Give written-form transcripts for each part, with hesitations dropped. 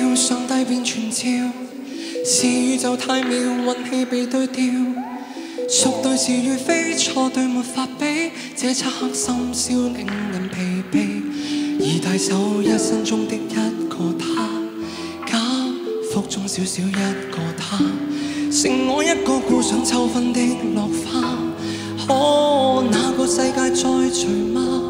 了，上帝便傳召，是宇宙太妙，運氣被對調，屬對是與非，錯對沒法比，這漆黑深宵令人疲憊，而大手一生中的一個他，假腹中小小一個他，剩我一個顧上秋分的落花，可那個世界再聚嗎？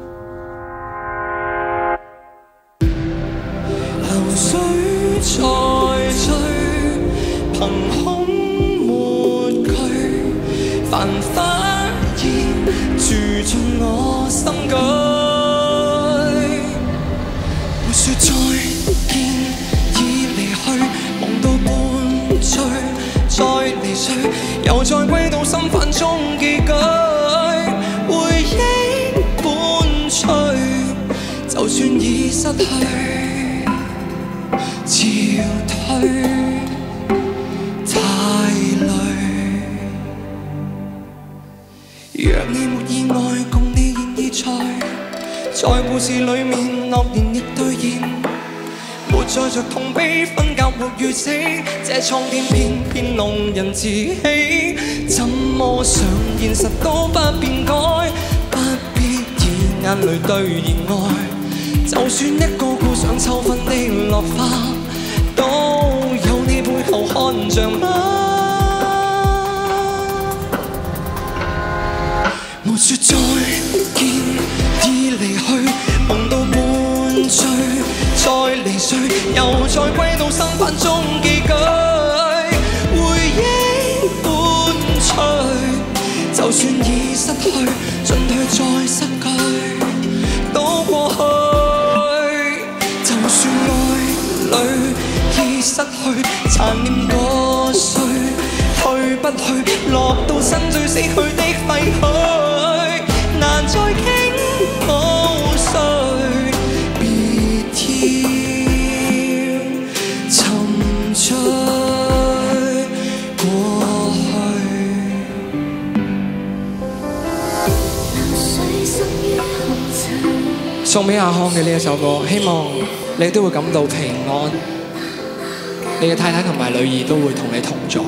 流水在追，憑空沒據，繁花現住進我心居。沒說再見已離去，夢到半醉，再離睡，又再歸到心煩中結局。回憶伴隨，就算已失去。潮退太累，若你沒意外，共你現已在故事裏面，諾言亦兌現，沒再着痛悲，分隔活與死，這蒼天偏偏弄人自欺，怎麼想現實都不變改，不必以眼淚兌現愛，就算一個顧上秋分的落花。都有你背後看着嗎？沒說再見已離去，夢到半醉，再離睡，又再歸到心煩中結局。回憶伴隨，就算已失去，進退再失據，都過去。就算愛侶已失去，殘念過碎，退不去，落到身最死去的廢墟，難再傾奧碎，別要沉醉過去。送俾阿康嘅呢一首歌，希望你都會感到平安。你嘅太太同埋女兒都會同你同在。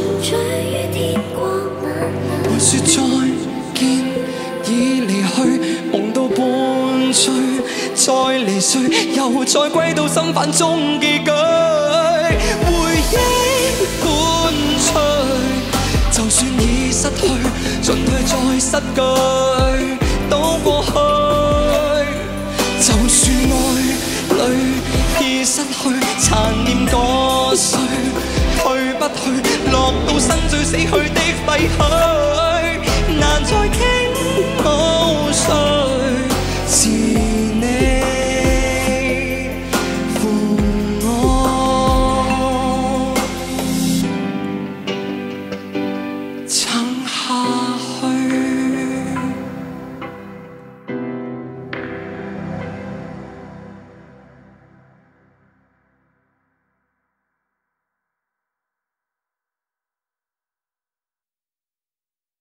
沒說再見已離去，夢到半醉，再離睡，又再歸到心煩中結局。回憶伴隨，就算已失去，進退再失據，都過去。就算愛侶已失去，殘念過碎，退不去，落到身最死去